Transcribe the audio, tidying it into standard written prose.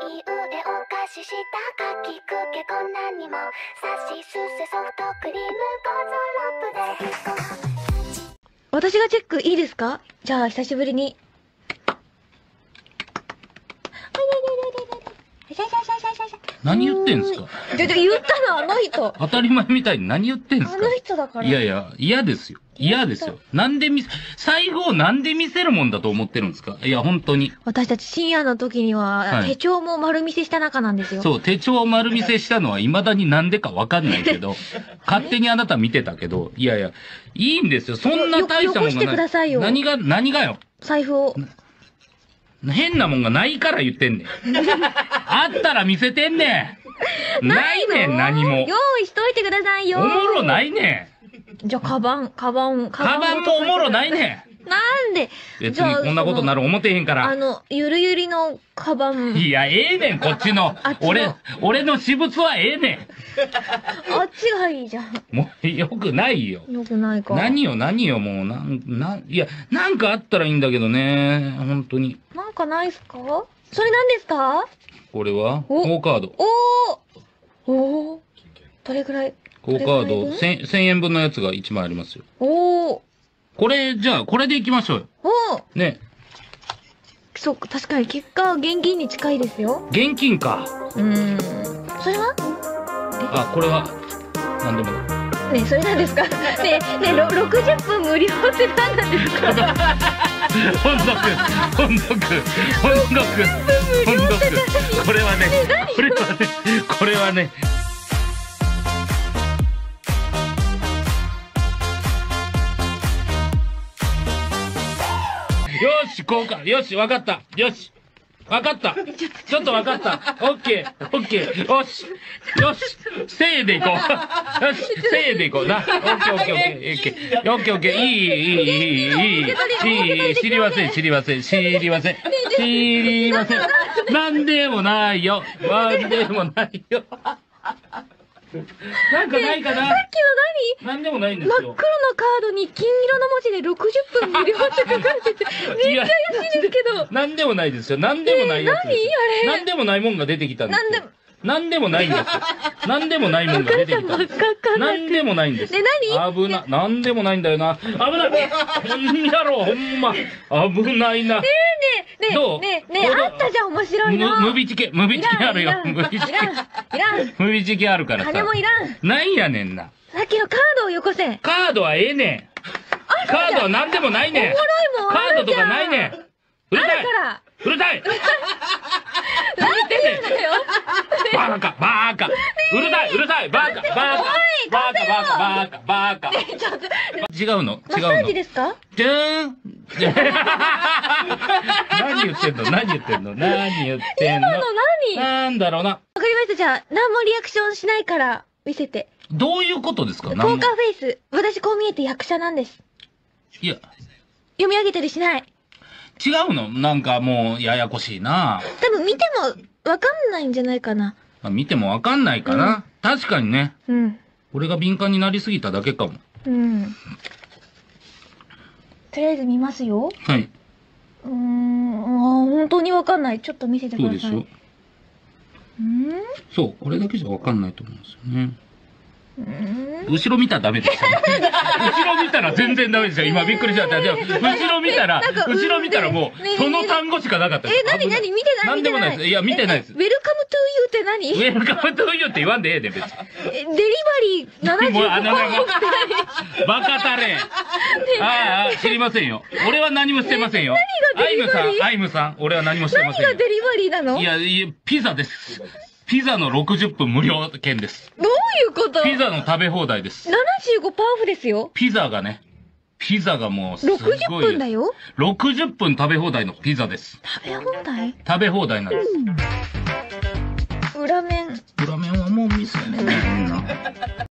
に腕を貸ししたかきくけこんなにもさしすせソフトクリームゴゾロップで私がチェックいいですか？じゃあ久しぶりに。 何言ってんすか？ 言ったのあの人。 当たり前みたいに何言ってんすか？ あの人だから。 いやいや、嫌ですよ。嫌ですよ。なんで財布をなんで見せるもんだと思ってるんですか？いや、本当に。 私たち深夜の時には、 はい手帳も丸見せした仲なんですよ。 そう、手帳を丸見せしたのは未だになんでかわかんないけど、勝手にあなた見てたけど、いやいや、いいんですよ。そんな大したもんがない。 よこしてくださいよ。 何がよ。 財布を。 変なもんがないから言ってんねん。あったら見せてんねん。ないねん、何も。 用意しといてくださいよ。 おもろないねん。じゃあ、カバンもおもろないねん。 なんで別にこんなことなる思ってへんから。 ゆるゆりのカバン。 いや、ええねん、こっちの。俺の私物はええねん。あっちがいいじゃん。 もう、よくないよ。 よくないか。 何よ、もう、いや、なんかあったらいいんだけどね、本当に。 なんかないっすか？それ何ですか？ これはクオカード。 おー。どれぐらい？ クオカード、1000円分のやつが1枚ありますよ。 おー。 これ、じゃあ、これでいきましょうよ。 おー。 ね。 そっか、確かに結果は現金に近いですよ。 現金か。 それは？ あ、これは、なんでもない。 ねえ、それなんですか？ねえ、60分無料って何なんですか？ 本読。これはね。よし、こうか。よし、わかった。よし。わかった。ちょっとわかった。オッケー。よし。せーでいこう。よし、せーでいこうな。オッケー。いい。知りません。なんでもないよ。なんかないかな？ さっきのなんでもないんですよ。 真っ黒のカードに金色の文字で60分無料って書かれてて、めっちゃ怪しいですけど。 なんでもないですよ。なんでもないやつです。 何あれ？ なんでもないもんが出てきたんですよ。なんでもないんですよ。なんでもないもんが出てきたんです。なんでもないんです。なんでもないんだよな。危ない。こんやろ、ほんま。危ないな。どう？ ねえ、あったじゃん、面白いな。 ムビチケあるよ。ムビチケあるからさ。 金もいらん。 なんやねんな。 さっきのカードをよこせ。 カードはええねん。カードはなんでもないねん。 おもろいもん。 カードとかないねん。うるさい。 なんでだよ。 バカ。うるさい。バカ。違うの。 マッサージですか？ 何言ってんの？ 今の何？ なんだろうな。 わかりました。じゃあ、何もリアクションしないから見せて。 どういうことですか？ ポーカーフェイス。私こう見えて役者なんです。 いや。 読み上げたりしない。 違うの？なんかもう、ややこしいな。 多分見てもわかんないんじゃないかな。 見てもわかんないかな。確かにね。俺が敏感になりすぎただけかも。 とりあえず見ますよ。 はい。 本当にわかんない。ちょっと見せてください。 そうでしょ。そう、これだけじゃわかんないと思うんですよね。後ろ見たらダメですよね。後ろ見たら全然ダメですよ。今びっくりしちゃった。でも、後ろ見たらもう、その単語しかなかったです。 何見てないなんでもないです。いや、見てないです。 ウェルカムトゥーユーって何？ ウェルカムトゥーユーって言わんでええねん、別に。 デリバリー75% バカタレ。知りませんよ。俺は何もしてませんよ。アイムさん、俺は何もしてませんよ。 何がデリバリーなの？ いや、ピザです。ピザの60分無料券です。 どういうこと？ ピザの食べ放題です。 75%オフですよ。 ピザがもうすごい。 60分だよ。 60分食べ放題のピザです。 食べ放題なんです。 裏面はもう見せねえな。